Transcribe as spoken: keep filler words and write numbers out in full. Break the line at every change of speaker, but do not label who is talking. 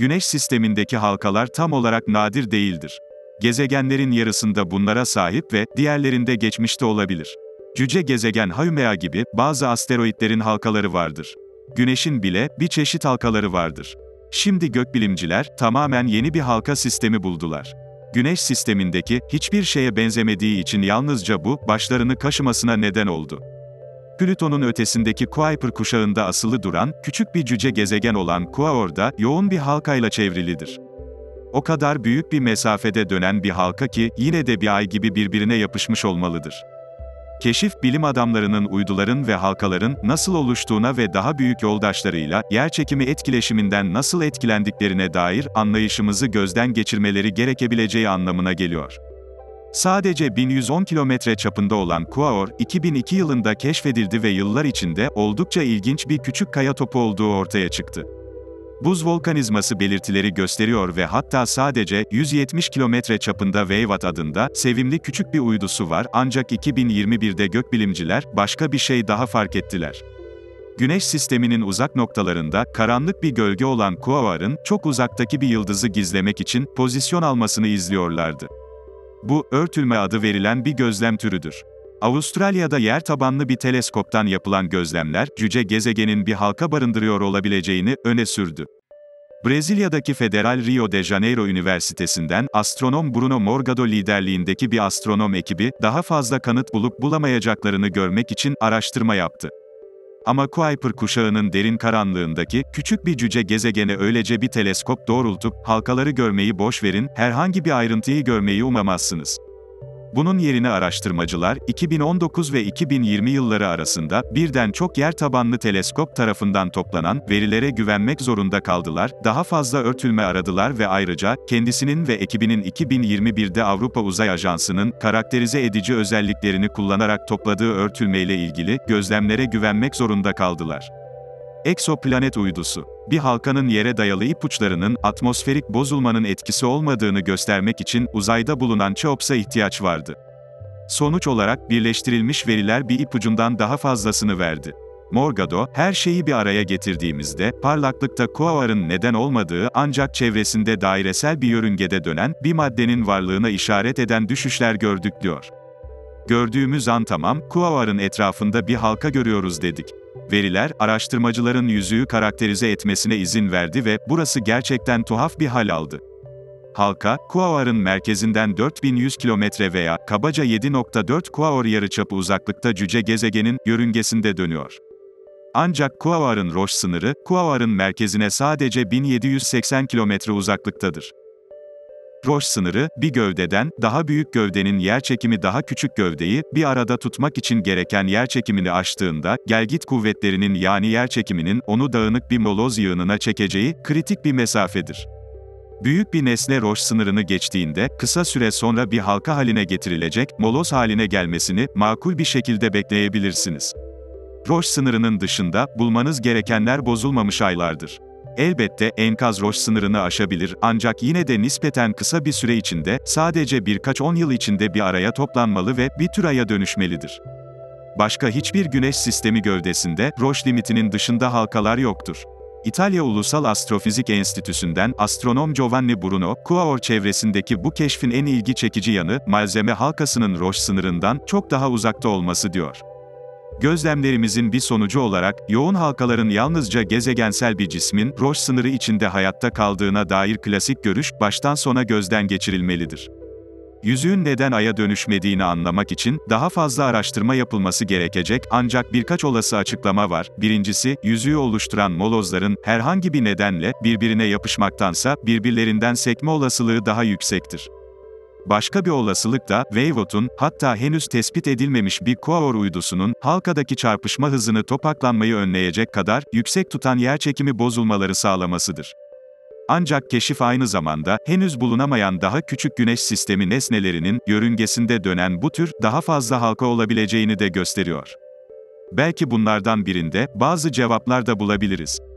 Güneş sistemindeki halkalar tam olarak nadir değildir. Gezegenlerin yarısında bunlara sahip ve diğerlerinde geçmişte olabilir. Cüce gezegen Haumea gibi bazı asteroitlerin halkaları vardır. Güneşin bile bir çeşit halkaları vardır. Şimdi gökbilimciler tamamen yeni bir halka sistemi buldular. Güneş sistemindeki hiçbir şeye benzemediği için yalnızca bu, başlarını kaşımasına neden oldu. Plüton'un ötesindeki Kuiper kuşağında asılı duran, küçük bir cüce gezegen olan Quaoar yoğun bir halkayla çevrilidir. O kadar büyük bir mesafede dönen bir halka ki, yine de bir ay gibi birbirine yapışmış olmalıdır. Keşif, bilim adamlarının uyduların ve halkaların nasıl oluştuğuna ve daha büyük yoldaşlarıyla, yerçekimi etkileşiminden nasıl etkilendiklerine dair anlayışımızı gözden geçirmeleri gerekebileceği anlamına geliyor. Sadece bin yüz on kilometre çapında olan Quaoar, iki bin iki yılında keşfedildi ve yıllar içinde oldukça ilginç bir küçük kaya topu olduğu ortaya çıktı. Buz volkanizması belirtileri gösteriyor ve hatta sadece yüz yetmiş kilometre çapında Weyvat adında sevimli küçük bir uydusu var, ancak iki bin yirmi birde gökbilimciler başka bir şey daha fark ettiler. Güneş sisteminin uzak noktalarında karanlık bir gölge olan Quaoar'ın çok uzaktaki bir yıldızı gizlemek için pozisyon almasını izliyorlardı. Bu, örtülme adı verilen bir gözlem türüdür. Avustralya'da yer tabanlı bir teleskoptan yapılan gözlemler, cüce gezegenin bir halka barındırıyor olabileceğini öne sürdü. Brezilya'daki Federal Rio de Janeiro Üniversitesi'nden astronom Bruno Morgado liderliğindeki bir astronom ekibi, daha fazla kanıt bulup bulamayacaklarını görmek için araştırma yaptı. Ama Kuiper kuşağının derin karanlığındaki küçük bir cüce gezegene öylece bir teleskop doğrultup halkaları görmeyi boş verin, herhangi bir ayrıntıyı görmeyi umamazsınız. Bunun yerine araştırmacılar, iki bin on dokuz ve iki bin yirmi yılları arasında birden çok yer tabanlı teleskop tarafından toplanan verilere güvenmek zorunda kaldılar, daha fazla örtülme aradılar ve ayrıca kendisinin ve ekibinin iki bin yirmi birde Avrupa Uzay Ajansı'nın karakterize edici özelliklerini kullanarak topladığı örtülmeyle ilgili gözlemlere güvenmek zorunda kaldılar. Eksoplanet uydusu. Bir halkanın yere dayalı ipuçlarının atmosferik bozulmanın etkisi olmadığını göstermek için uzayda bulunan CHOPS'a ihtiyaç vardı. Sonuç olarak birleştirilmiş veriler bir ipucundan daha fazlasını verdi. Morgado, her şeyi bir araya getirdiğimizde, parlaklıkta Quaoar'ın neden olmadığı ancak çevresinde dairesel bir yörüngede dönen bir maddenin varlığına işaret eden düşüşler gördük diyor. Gördüğümüz an tamam, Quaoar'ın etrafında bir halka görüyoruz dedik. Veriler, araştırmacıların yüzüğü karakterize etmesine izin verdi ve burası gerçekten tuhaf bir hal aldı. Halka, Quaoar'ın merkezinden dört bin yüz kilometre veya kabaca yedi nokta dört Quaoar yarıçapı uzaklıkta cüce gezegenin yörüngesinde dönüyor. Ancak Quaoar'ın Roche sınırı, Quaoar'ın merkezine sadece bin yedi yüz seksen kilometre uzaklıktadır. Roche sınırı, bir gövdeden, daha büyük gövdenin yerçekimi daha küçük gövdeyi, bir arada tutmak için gereken yerçekimini aştığında, gelgit kuvvetlerinin yani yerçekiminin, onu dağınık bir moloz yığınına çekeceği, kritik bir mesafedir. Büyük bir nesne Roche sınırını geçtiğinde, kısa süre sonra bir halka haline getirilecek, moloz haline gelmesini, makul bir şekilde bekleyebilirsiniz. Roche sınırının dışında, bulmanız gerekenler bozulmamış aylardır. Elbette, enkaz Roche sınırını aşabilir, ancak yine de nispeten kısa bir süre içinde, sadece birkaç on yıl içinde bir araya toplanmalı ve bir tür aya dönüşmelidir. Başka hiçbir güneş sistemi gövdesinde, Roche limitinin dışında halkalar yoktur. İtalya Ulusal Astrofizik Enstitüsü'nden astronom Giovanni Bruno, Quaoar çevresindeki bu keşfin en ilgi çekici yanı, malzeme halkasının Roche sınırından çok daha uzakta olması diyor. Gözlemlerimizin bir sonucu olarak, yoğun halkaların yalnızca gezegensel bir cismin, Roche sınırı içinde hayatta kaldığına dair klasik görüş, baştan sona gözden geçirilmelidir. Yüzüğün neden Ay'a dönüşmediğini anlamak için, daha fazla araştırma yapılması gerekecek, ancak birkaç olası açıklama var. Birincisi, yüzüğü oluşturan molozların, herhangi bir nedenle, birbirine yapışmaktansa, birbirlerinden sekme olasılığı daha yüksektir. Başka bir olasılık da, Weyvat'un, hatta henüz tespit edilmemiş bir Quaoar uydusunun, halkadaki çarpışma hızını topaklanmayı önleyecek kadar, yüksek tutan yerçekimi bozulmaları sağlamasıdır. Ancak keşif aynı zamanda, henüz bulunamayan daha küçük güneş sistemi nesnelerinin, yörüngesinde dönen bu tür, daha fazla halka olabileceğini de gösteriyor. Belki bunlardan birinde, bazı cevaplar da bulabiliriz.